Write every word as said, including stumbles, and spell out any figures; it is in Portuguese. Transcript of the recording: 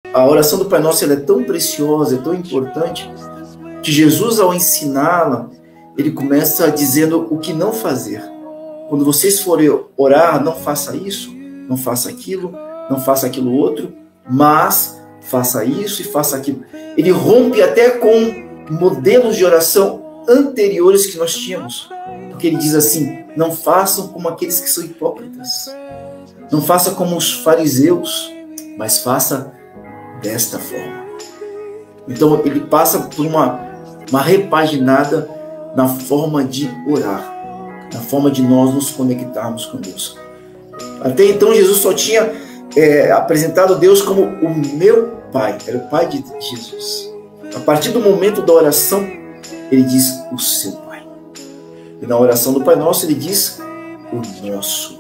a oração do Pai Nosso ela é tão preciosa, é tão importante, que Jesus, ao ensiná-la, ele começa dizendo o que não fazer. Quando vocês forem orar, não faça isso, não faça aquilo, não faça aquilo outro, mas faça isso e faça aquilo. Ele rompe até com modelos de oração anteriores que nós tínhamos. Porque ele diz assim, não façam como aqueles que são hipócritas. Não faça como os fariseus, mas faça desta forma. Então ele passa por uma, uma repaginada na forma de orar, na forma de nós nos conectarmos com Deus. Até então Jesus só tinha é, apresentado Deus como o meu Pai, era o Pai de Jesus. A partir do momento da oração, ele diz o seu Pai. E na oração do Pai Nosso ele diz o nosso